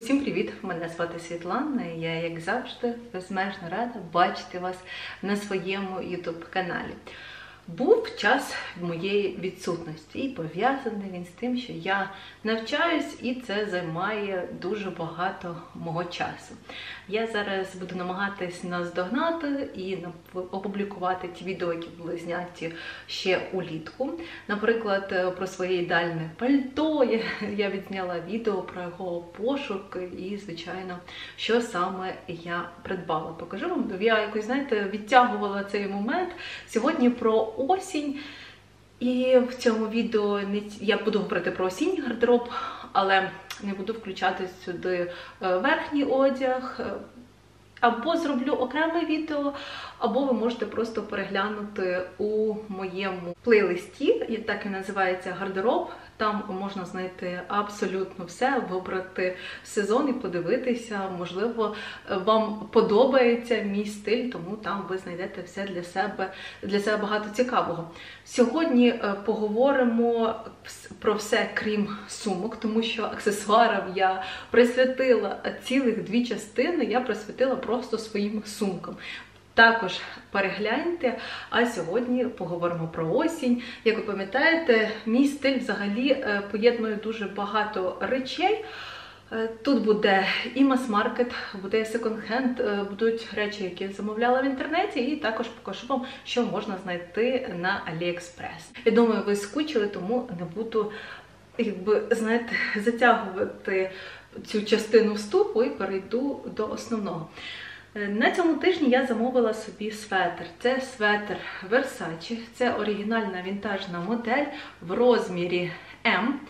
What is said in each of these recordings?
Усім привіт! Мене звати Світлана і я, як завжди, безмежно рада бачити вас на своєму YouTube-каналі. Був час моєї відсутності і пов'язаний він з тим, що я навчаюсь і це займає дуже багато мого часу. Я зараз буду намагатись наздогнати і опублікувати ті відео, які були зняті ще улітку. Наприклад, про своє ідеальне пальто я відзняла відео про його пошук і, звичайно, що саме я придбала. Покажу вам, я якось, знаєте, відтягувала цей момент. Сьогодні про осінь. І в цьому відео я буду говорити про осінній гардероб, але не буду включати сюди верхній одяг. Або зроблю окреме відео, або ви можете просто переглянути у моєму плейлисті, так і називається гардероб. Там можна знайти абсолютно все, вибрати сезон і подивитися. Можливо, вам подобається мій стиль, тому там ви знайдете все для себе багато цікавого. Сьогодні поговоримо про все, крім сумок, тому що аксесуарам я присвятила цілих 2 частини, я присвятила просто своїм сумкам. Також перегляньте, а сьогодні поговоримо про осінь. Як ви пам'ятаєте, мій стиль взагалі поєднує дуже багато речей. Тут буде і мас-маркет, буде секонд-хенд, будуть речі, які я замовляла в інтернеті, і також покажу вам, що можна знайти на Аліекспрес. Я думаю, ви скучили, тому не буду, знаєте, затягувати цю частину вступу і перейду до основного. На цьому тижні я замовила собі светр. Це светр Versace, це оригінальна вінтажна модель в розмірі М,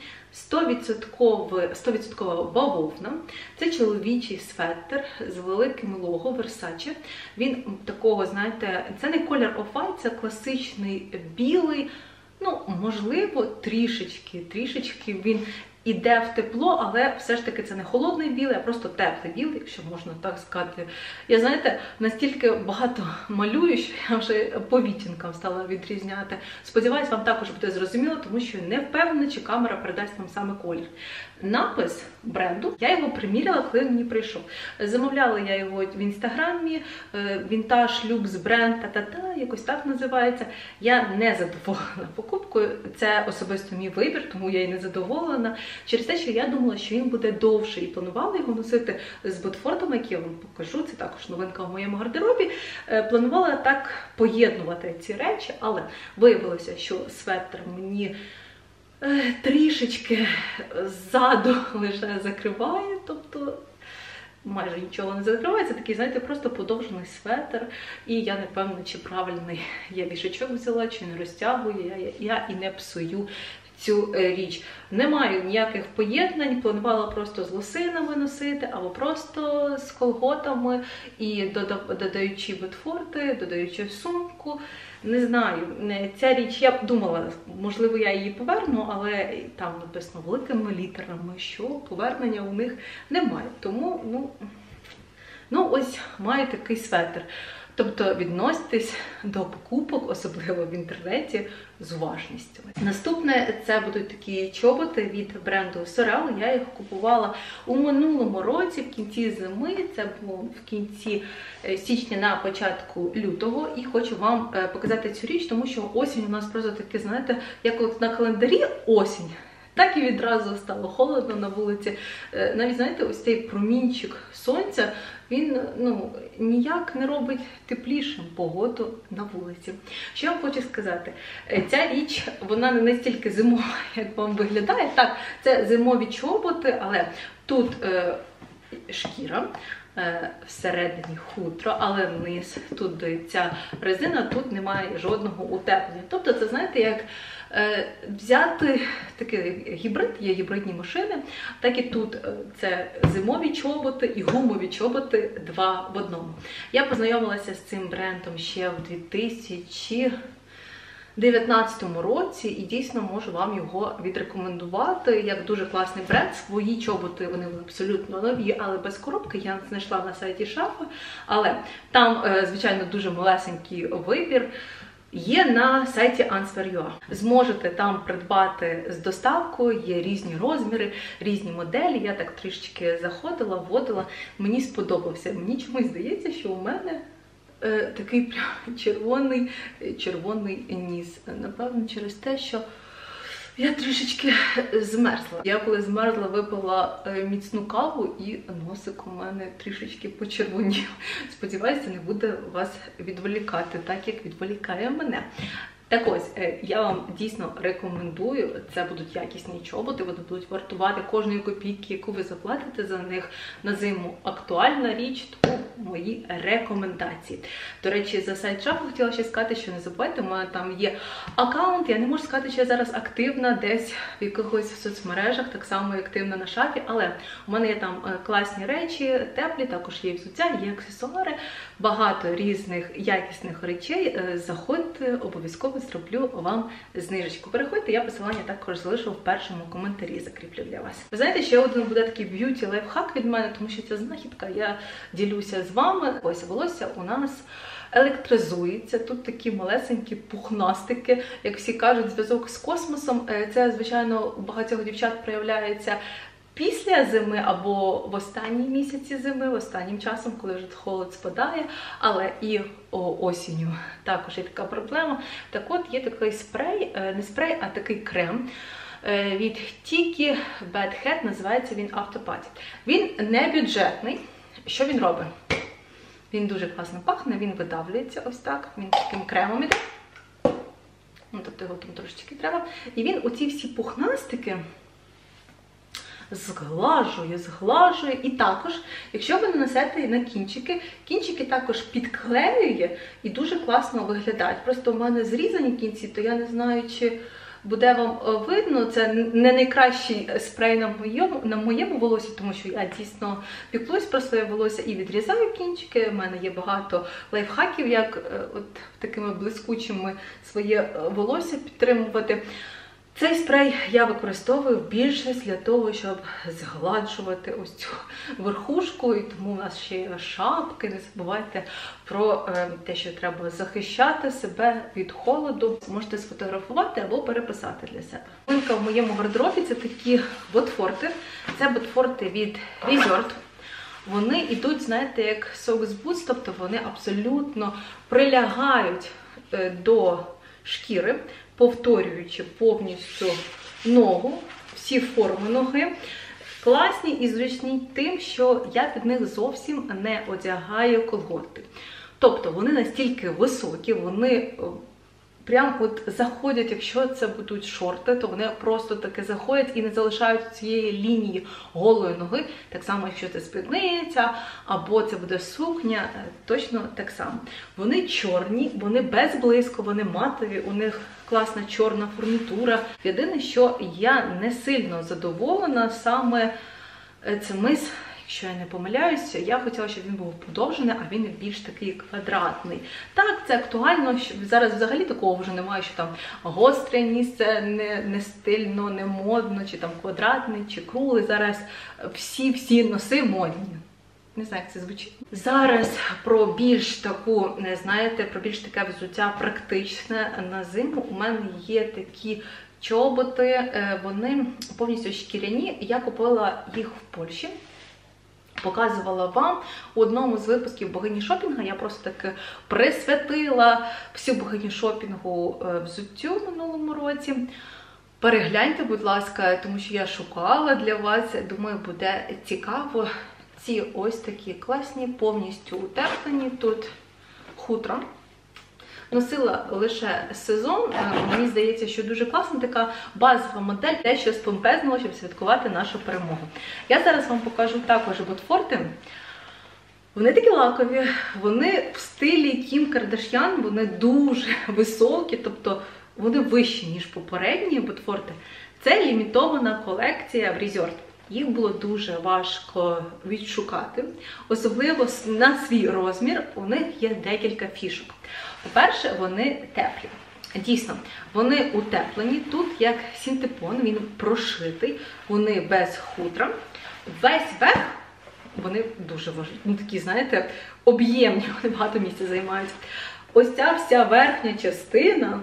100% бавовна. Це чоловічий светр з великим лого Versace. Він такого, знаєте, це не колір оф-вайт, це класичний білий, ну, можливо, трішечки він іде в тепло, але все ж таки це не холодний білий, а просто теплий білий, якщо можна так сказати. Я, знаєте, настільки багато малюю, що я вже по відтінкам стала відрізняти. Сподіваюсь, вам також буде зрозуміло, тому що не впевнена, чи камера передасть нам саме колір. Напис бренду, я його приміряла, коли він мені прийшов. Замовляла я його в інстаграмі, вінтаж, люкс бренд, якось так називається. Я не задоволена покупкою, це особисто мій вибір, тому я і не задоволена. Через те, що я думала, що він буде довший, і планувала його носити з ботфортами, які я вам покажу, це також новинка в моєму гардеробі. Планувала так поєднувати ці речі, але виявилося, що светр мені трішечки ззаду лише закриває, тобто майже нічого не закриває, це такий, знаєте, просто подовжений светр, і я не певна, чи правильний я вішачок взяла, чи не розтягую, я і не псую цю річ. Не маю ніяких поєднань, планувала просто з лосинами носити, або просто з колготами, і додаючи ботфорти, додаючи сумку. Не знаю, ця річ, я думала, можливо, я її поверну, але там написано великими літерами, що повернення у них немає. Тому, ось маю такий светр. Тобто відноситесь до покупок, особливо в інтернеті, з уважністю. Наступне це будуть такі чоботи від бренду Sorel. Я їх купувала у минулому році, в кінці зими, це було в кінці січня на початку лютого. І хочу вам показати цю річ, тому що осінь у нас просто таке, знаєте, як от на календарі осінь. Так і відразу стало холодно на вулиці. Навіть, знаєте, ось цей промінчик сонця, він, ніяк не робить теплішим погоду на вулиці. Що я вам хочу сказати? Ця річ, вона не настільки зимова, як вам виглядає. Так, це зимові чоботи, але тут шкіра, всередині хутро, але вниз тут ця резина, тут немає жодного утеплення. Тобто це, знаєте, як взяти такий гібрид, є гібридні машини, так і тут це зимові чоботи і гумові чоботи 2 в 1. Я познайомилася з цим брендом ще в 2019 році і дійсно можу вам його відрекомендувати як дуже класний бренд. Свої чоботи, вони абсолютно нові, але без коробки, я знайшла на сайті Шафа, але там, звичайно, дуже малесенький вибір. Є на сайті Answer.ua. Зможете там придбати з доставкою, є різні розміри, різні моделі. Я так трішечки заходила, вводила, мені сподобався. Мені чомусь здається, що у мене такий прям червоний ніс. Напевно, через те, що я трішечки змерзла. Я коли змерзла, випила міцну каву і носик у мене трішечки почервонів. Сподіваюся, не буде вас відволікати, так як відволікає мене. Так ось, я вам дійсно рекомендую, це будуть якісні чоботи, вони будуть вартувати кожної копійки, яку ви заплатите за них на зиму. Актуальна річ, тому мої рекомендації. До речі, за сайт Шафу хотіла ще сказати, що не забувайте, у мене там є аккаунт, я не можу сказати, що я зараз активна десь в якихось соцмережах, так само і активна на Шафі, але у мене є там класні речі, теплі, також є взуття, є аксесуари, багато різних якісних речей. Заходьте, обов'язково зроблю вам знижечку. Переходьте, я посилання також залишу в першому коментарі, закріплю для вас. Ви знаєте, ще один буде такий б'юті лайфхак від мене, тому що це знахідка, я ділюся з вами. Ось волосся у нас електризується. Тут такі малесенькі пухнастики, як всі кажуть, зв'язок з космосом. Це, звичайно, у багатьох дівчат проявляється після зими або в останні місяці зими, останнім часом, коли вже холод спадає, але і осінню також є така проблема. Так от, є такий спрей, не спрей, а такий крем від Tiki Bad Head, називається він Автопаті. Він не бюджетний. Що він робить? Він дуже класно пахне, він видавлюється ось так, він таким кремом іде. Ну, тобто його там трошечки треба. І він оці всі пухнастики зглажує. І також, якщо ви нанесете на кінчики, кінчики також підклеює і дуже класно виглядають. Просто в мене зрізані кінці, то я не знаю, чи буде вам видно. Це не найкращий спрей на моєму волосі, тому що я дійсно піклуюсь про своє волосся і відрізаю кінчики. У мене є багато лайфхаків, як от такими блискучими своє волосся підтримувати. Цей спрей я використовую більше для того, щоб згладжувати ось цю верхушку, і тому у нас ще є шапки. Не забувайте про те, що треба захищати себе від холоду. Можете сфотографувати або переписати для себе. Новинка в моєму гардеробі – це такі ботфорти. Це ботфорти від Resort. Вони йдуть, знаєте, як socks boots, тобто вони абсолютно прилягають до шкіри, повторюючи повністю ногу, всі форми ноги. Класні і зручні тим, що я під них зовсім не одягаю колготки. Тобто вони настільки високі, вони прям от заходять, якщо це будуть шорти, то вони просто таки заходять і не залишають цієї лінії голої ноги. Так само, якщо це спідниця, або це буде сукня, точно так само. Вони чорні, вони без блиску, вони матові, у них класна чорна фурнітура. Єдине, що я не сильно задоволена саме цим, якщо я не помиляюся, я хотіла, щоб він був подовжений, а він більш такий квадратний. Так, це актуально, що зараз взагалі такого вже немає, що там гостре місце, не стильно, не модно, чи там квадратний, чи круглий. Зараз всі носи модні. Не знаю, як це звучить. Зараз про більш таку, не знаєте, про більш таке взуття практичне на зиму. У мене є такі чоботи, вони повністю шкіряні. Я купила їх в Польщі. Показувала вам у одному з випусків богині шопінгу. Я просто таки присвятила всю богиню шопінгу взуттю в минулому році. Перегляньте, будь ласка, тому що я шукала для вас. Думаю, буде цікаво. Ці ось такі класні, повністю утеплені. Тут хутро. Носила лише сезон. Мені здається, що дуже класна така базова модель, те, що спомпезнуло, щоб святкувати нашу перемогу. Я зараз вам покажу також ботфорти. Вони такі лакові, вони в стилі Кім Кардаш'ян, вони дуже високі, тобто вони вищі, ніж попередні ботфорти. Це лімітована колекція в Resort. Їх було дуже важко відшукати, особливо на свій розмір. У них є декілька фішок. По-перше, вони теплі. Дійсно, вони утеплені. Тут як синтепон, він прошитий, вони без хутра. Весь верх, вони дуже важливі, такі, знаєте, об'ємні, вони багато місця займають. ось ця вся верхня частина,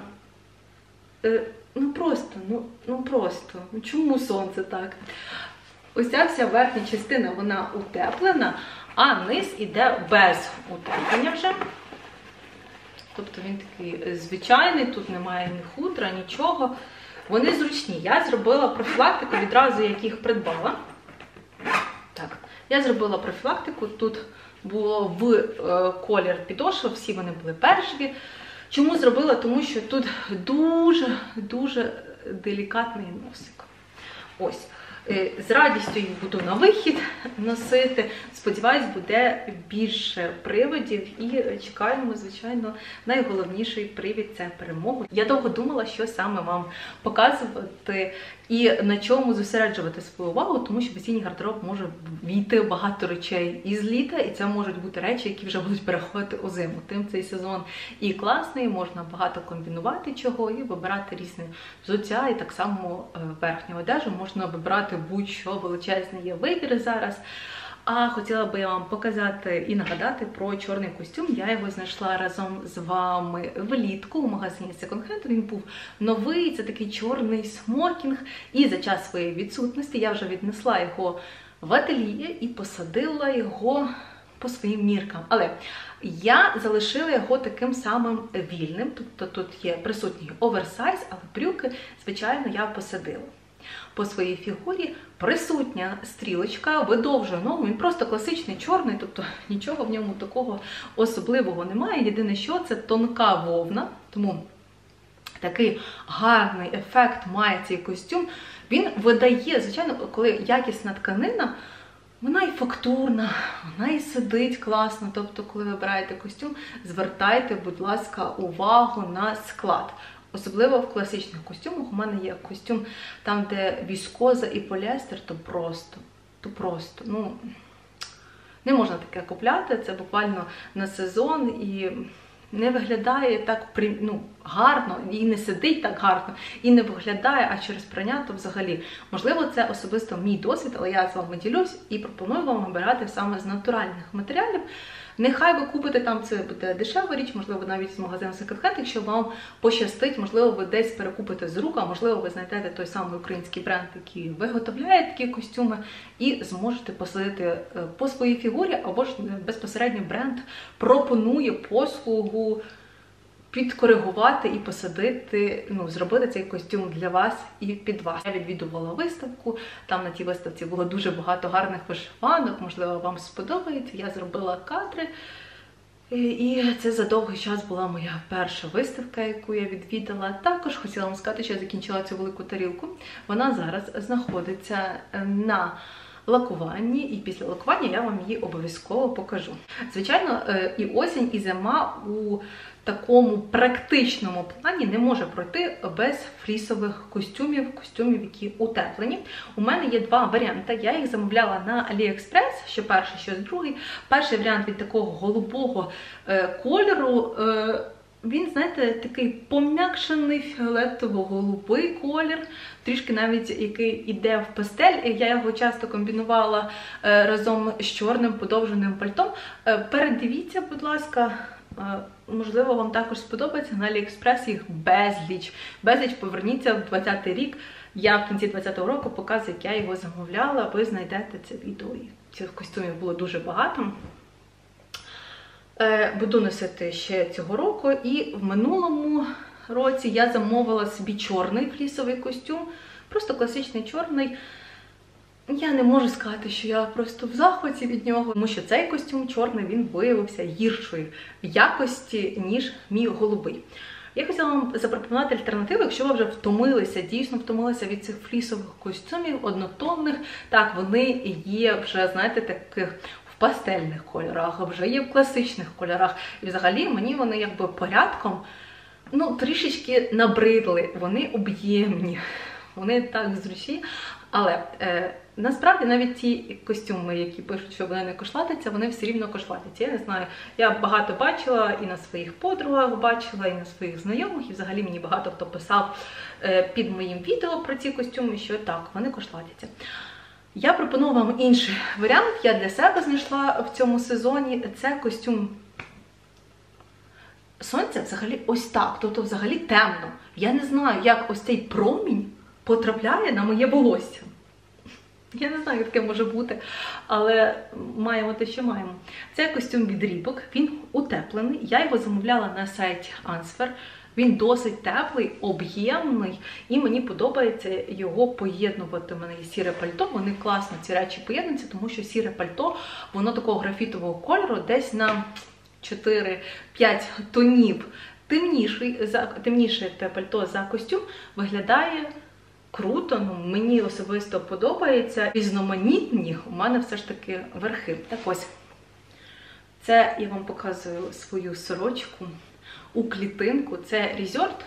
чому сонце так? Ось ця вся верхня частина, вона утеплена, а низ іде без утеплення вже. Тобто він такий звичайний, тут немає ні хутра, нічого. Вони зручні. Я зробила профілактику відразу, як їх придбала. Так, я зробила профілактику, тут було в колір підошва, всі вони були бежеві. Чому зробила? Тому що тут дуже делікатний носик. Ось. З радістю їх буду на вихід носити. Сподіваюсь, буде більше приводів. І чекаємо, звичайно, найголовніший привід – це перемогу. Я довго думала, що саме вам показувати і на чому зосереджувати свою увагу, тому що в осінній гардероб може війти багато речей із літа, і це можуть бути речі, які вже будуть переходити у зиму. Тим цей сезон і класний, можна багато комбінувати чого і вибирати різне взуття, і так само верхню одежу можна вибирати будь-що, величезний є вибір зараз. А хотіла би я вам показати і нагадати про чорний костюм. Я його знайшла разом з вами влітку у магазині Second Hand. Він був новий, це такий чорний смокінг. І за час своєї відсутності я вже віднесла його в ательє і посадила його по своїм міркам. Але я залишила його таким самим вільним. Тобто тут є присутній оверсайз, але брюки, звичайно, я посадила. По своїй фігурі присутня стрілочка, видовжує ногу, він просто класичний чорний, тобто нічого в ньому такого особливого немає. Єдине, що це тонка вовна, тому такий гарний ефект має цей костюм. Він видає, звичайно, коли якісна тканина, вона і фактурна, вона і сидить класно. Тобто, коли ви обираєте костюм, звертайте, будь ласка, увагу на склад. Особливо в класичних костюмах. У мене є костюм там, де віскоза і поліестер, то просто, не можна таке купляти, це буквально на сезон і не виглядає так гарно, і не сидить так гарно, і не виглядає, а через прання, то взагалі. Можливо, це особисто мій досвід, але я з вами ділюсь і пропоную вам обирати саме з натуральних матеріалів. Нехай ви купите там, це буде дешева річ, можливо, навіть з магазину Second Hand, якщо вам пощастить, можливо, ви десь перекупите з рук, а можливо, ви знайдете той самий український бренд, який виготовляє такі костюми, і зможете посадити по своїй фігурі, або ж безпосередньо бренд пропонує послугу підкоригувати і посадити, зробити цей костюм для вас і під вас. Я відвідувала виставку, там на тій виставці було дуже багато гарних вишиванок, можливо, вам сподобається. Я зробила кадри, і це за довгий час була моя перша виставка, яку я відвідала. Також хотіла вам сказати, що я закінчила цю велику тарілку. Вона зараз знаходиться на лакуванні, і після лакування я вам її обов'язково покажу. Звичайно, і осінь, і зима у такому практичному плані не може пройти без флісових костюмів, які утеплені. У мене є два варіанти. Я їх замовляла на AliExpress, що перший, що другий. Перший варіант від такого голубого кольору. Він, знаєте, такий пом'якшений фіолетово-голубий колір, трішки навіть який йде в пастель. Я його часто комбінувала разом з чорним подовженим пальтом. Передивіться, будь ласка, можливо, вам також сподобається. На AliExpress їх безліч. Безліч, поверніться в 20-й рік. Я в кінці 20-го року показую, як я його замовляла. Ви знайдете це відео. Цих костюмів було дуже багато. Буду носити ще цього року, і в минулому році я замовила собі чорний флісовий костюм, просто класичний чорний. Я не можу сказати, що я просто в захваті від нього, тому що цей костюм чорний, він виявився гіршої якості, ніж мій голубий. Я хотіла вам запропонувати альтернативу, якщо ви вже втомилися, дійсно втомилися від цих флісових костюмів, однотонних. Так, вони є вже, знаєте, таких в пастельних кольорах, вже є в класичних кольорах. І взагалі мені вони якби порядком, трішечки набридли, вони об'ємні, вони так зручні. Але насправді навіть ті костюми, які пишуть, що вони не кошлатяться, вони все рівно кошлатяться. Я не знаю, я багато бачила і на своїх подругах бачила, і на своїх знайомих, і взагалі мені багато хто писав під моїм відео про ці костюми, що так, вони кошлатяться. Я пропоную вам інший варіант, я для себе знайшла в цьому сезоні. Це костюм сонце взагалі ось так, тобто взагалі темно. Я не знаю, як ось цей промінь потрапляє на моє волосся. Я не знаю, як таке може бути, але маємо те, що маємо. Це костюм від Reebok, він утеплений. Я його замовляла на сайті Answer. Він досить теплий, об'ємний, і мені подобається його поєднувати. У мене є сіре пальто, вони класно ці речі поєднуються, тому що сіре пальто, воно такого графітового кольору, десь на 4-5 тонів темніше те пальто за костюм виглядає круто, мені особисто подобається. Різноманітні у мене все ж таки верхи. Так ось, це я вам показую свою сорочку у клітинку. Це Resort,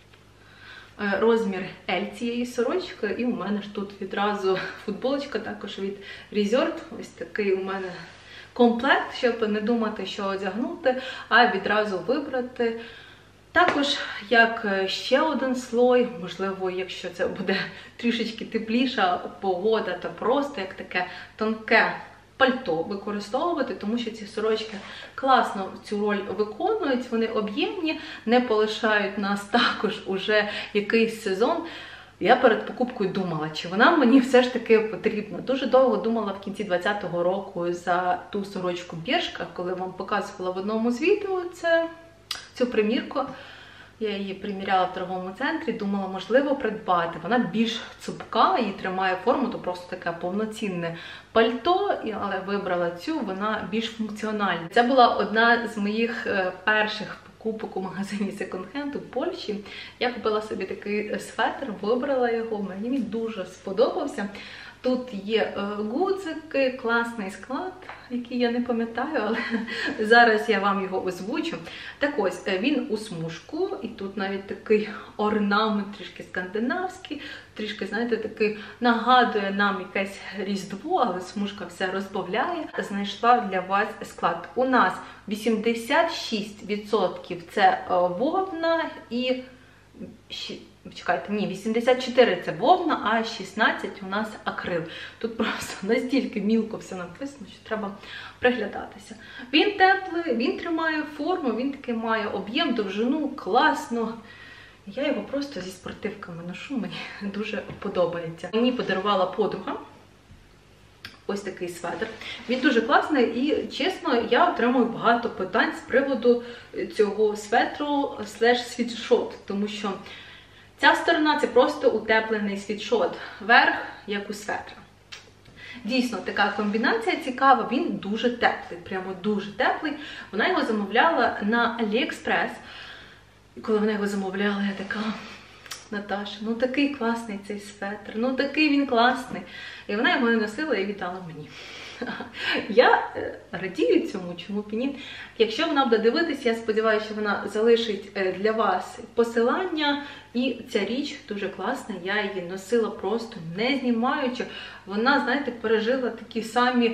розмір L цієї сорочки. І у мене ж тут відразу футболочка також від Resort. Ось такий у мене комплект, щоб не думати, що одягнути, а відразу вибрати. Також, як ще один слой, можливо, якщо це буде трішечки тепліша погода, то просто як таке тонке пальто використовувати, тому що ці сорочки класно цю роль виконують, вони об'ємні, не полишають нас також уже якийсь сезон. Я перед покупкою думала, чи вона мені все ж таки потрібна. Дуже довго думала в кінці 2020 року за ту сорочку Бершка, коли вам показувала в одному з відео цю примірку. Я її приміряла в торговому центрі, думала, можливо, придбати. Вона більш цупка, її тримає форму, то просто таке повноцінне пальто, але вибрала цю, вона більш функціональна. Це була одна з моїх перших покупок у магазині секонд-хенд у Польщі. Я купила собі такий светр, вибрала його, мені він дуже сподобався. Тут є гудзики, класний склад, який я не пам'ятаю, але зараз я вам його озвучу. Так ось, він у смужку, і тут навіть такий орнамент, трішки скандинавський, трішки, знаєте, такий нагадує нам якесь Різдво, але смужка все розбавляє. Знайшла для вас склад. У нас 86% це вовна і... Чекайте, ні, 84 це вовна, а 16 у нас акрил. Тут просто настільки мілко все написано, що треба приглядатися. Він теплий, він тримає форму, він таки має об'єм, довжину, класно. Я його просто зі спортивками ношу, мені дуже подобається. Мені подарувала подруга ось такий светр. Він дуже класний і, чесно, я отримую багато питань з приводу цього светру /світшот, тому що ця сторона – це просто утеплений світшот, верх, як у светра. Дійсно, така комбінація цікава, він дуже теплий, прямо дуже теплий. Вона його замовляла на AliExpress. І коли вона його замовляла, я така: Наташа, ну такий класний цей светр, ну такий він класний. І вона його не носила і віддала мені. Я радію цьому, чому б ні. Якщо вона буде дивитися, я сподіваюся, що вона залишить для вас посилання. І ця річ дуже класна, я її носила просто не знімаючи. Вона, знаєте, пережила такі самі,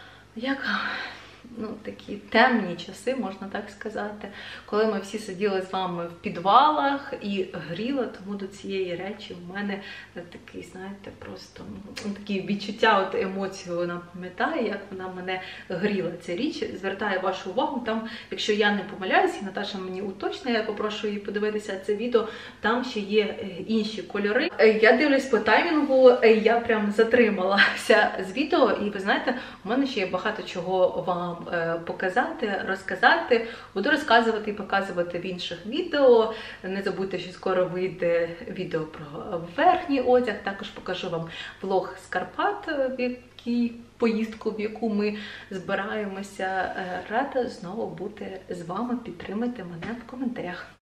такі темні часи, можна так сказати, коли ми всі сиділи з вами в підвалах і гріла, тому до цієї речі в мене такий, знаєте, просто такі відчуття, емоції вона пам'ятає, як вона мене гріла. Ця річ звертає вашу увагу, там, якщо я не помиляюся, і Наташа мені уточнює, я попрошу її подивитися це відео, там ще є інші кольори. Я дивлюсь по таймінгу, я прям затрималася з відео, і ви знаєте, у мене ще є багато чого вам показати, розказати. Буду розказувати і показувати в інших відео. Не забудьте, що скоро вийде відео про верхній одяг. Також покажу вам влог з Карпат, поїздку, в яку ми збираємося. Рада знову бути з вами. Підтримайте мене в коментарях.